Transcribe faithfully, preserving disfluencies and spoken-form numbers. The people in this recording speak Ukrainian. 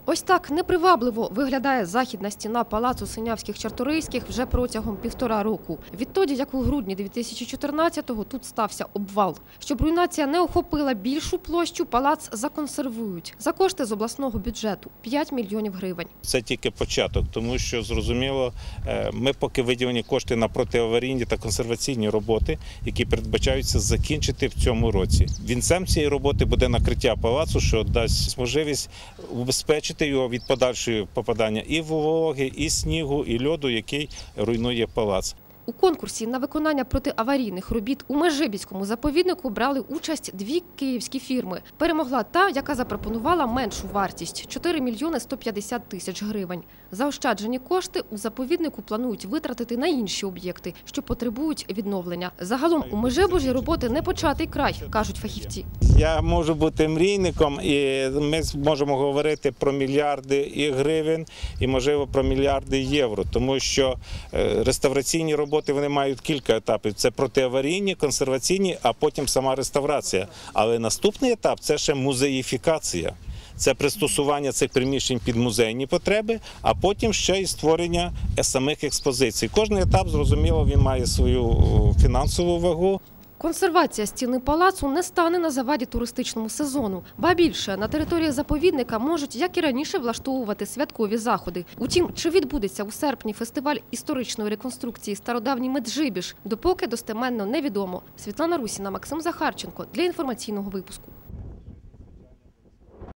Ось так непривабливо виглядає західна стіна палацу Синявських-Чарторийських вже протягом півтора року. Відтоді, як у грудні дві тисячі чотирнадцятого тут стався обвал. Щоб руйнація не охопила більшу площу, палац законсервують. За кошти з обласного бюджету – п'ять мільйонів гривень. Це тільки початок, тому що, зрозуміло, ми поки виділені кошти на протиаварійні та консерваційні роботи, які передбачаються закінчити в цьому році. Вінцем цієї роботи буде накриття палацу, що дасть можливість убезпечити його від подальшого попадання і вологи, і снігу, і льоду, який руйнує палац. У конкурсі на виконання протиаварійних робіт у Межибіському заповіднику брали участь дві київські фірми. Перемогла та, яка запропонувала меншу вартість – чотири мільйони сто п'ятдесят тисяч гривень. Заощаджені кошти у заповіднику планують витратити на інші об'єкти, що потребують відновлення. Загалом у Межибужі роботи не початий край, кажуть фахівці. Я можу бути мрійником, і ми можемо говорити про мільярди і гривень, і, можливо, про мільярди євро, тому що реставраційні роботи вони мають кілька етапів. Це протиаварійні, консерваційні, а потім сама реставрація. Але наступний етап – це ще музеїфікація. Це пристосування цих приміщень під музейні потреби, а потім ще й створення самих експозицій. Кожний етап, зрозуміло, він має свою фінансову вагу. Консервація стіни палацу не стане на заваді туристичному сезону. Ба більше, на території заповідника можуть, як і раніше, влаштовувати святкові заходи. Утім, чи відбудеться у серпні фестиваль історичної реконструкції «Стародавній Меджибіж», допоки достеменно невідомо. Світлана Русіна, Максим Захарченко для інформаційного випуску.